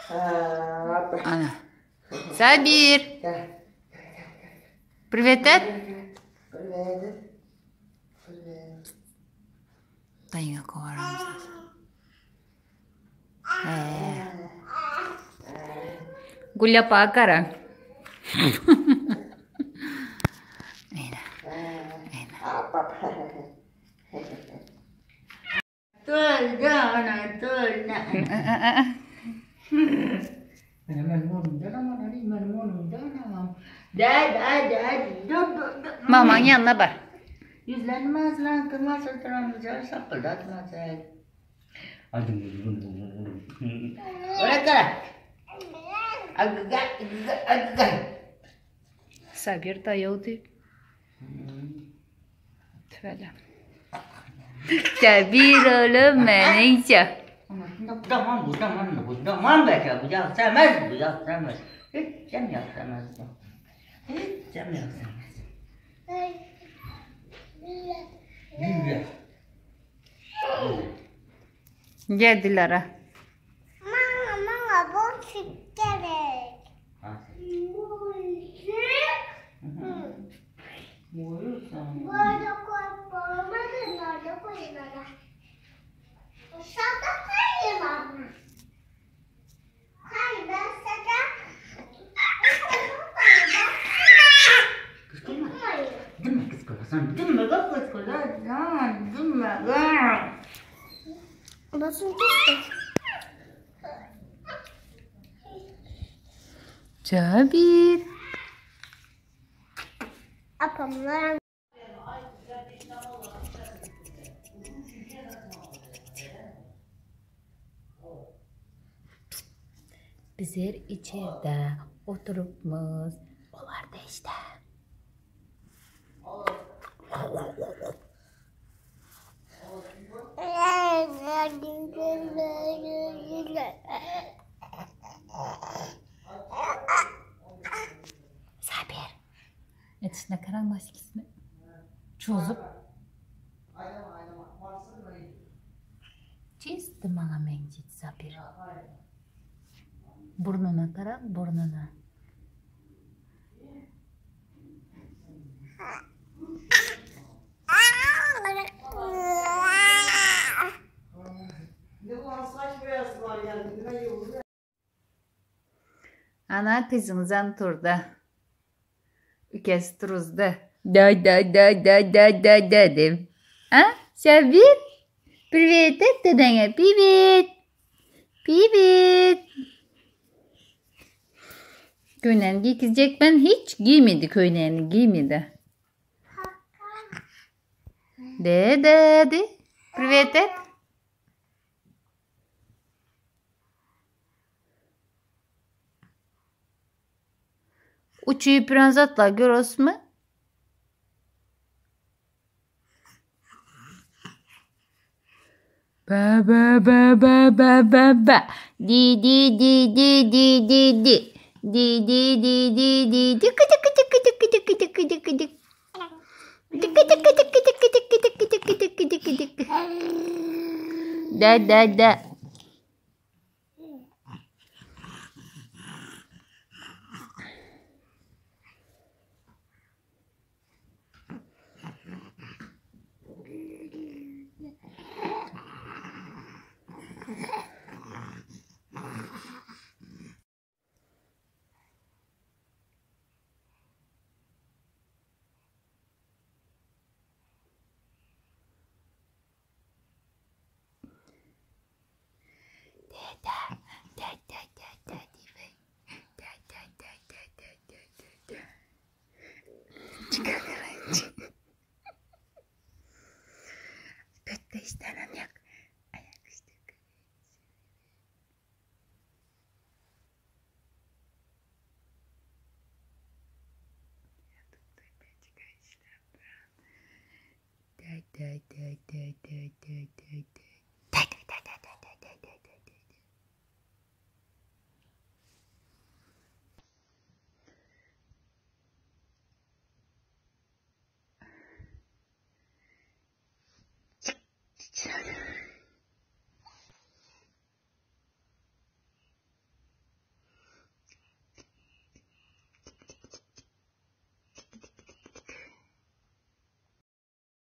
Ana. Sabir. Привет, Ed. Dayına kovaramız. Gulya pakara. Maman yanına bak. Yüzlenmez lan, kırmaz oturamaz, sapırdatmaz. Oraya kadar. Sabir dayıldı. Tüfeyle. Sabir oğlum meneyce. Tamam belki bu ya sevmez bu ya sevmez. Hiç sen ya sevmez bu. Hiç sen ya sevmez. Yürü. Geldiler ha. Mama bu gerek. Uyursan. Burada koyma, nerede koyma? Dışarıda koyma. Hayır, ben sana... Kıskırma. Dime kıskırma. Dime bak kıskırma. Dime bak. Nasıl düştü? Sabir. Apamlar. Bizler içeride oturupmuz. Olar da işte. Sabir. Etişine karanlık ikisini çözdüm. Çizdim bana mencit Sabir. Burnuna karan burnuna. Ana kızımızdan turda. Ükesi turuzda. Da dedim. Ha? Sabir? Привет, dedene. Привет. Привет. Köylerini giykizecek, ben hiç giymedi köylerini giymedi. De. Привет, et. Uçuyu pranzatla görüyorsun mu? Ba. Di. Di. Da. Pette istenen yak. Ayak işte. Da.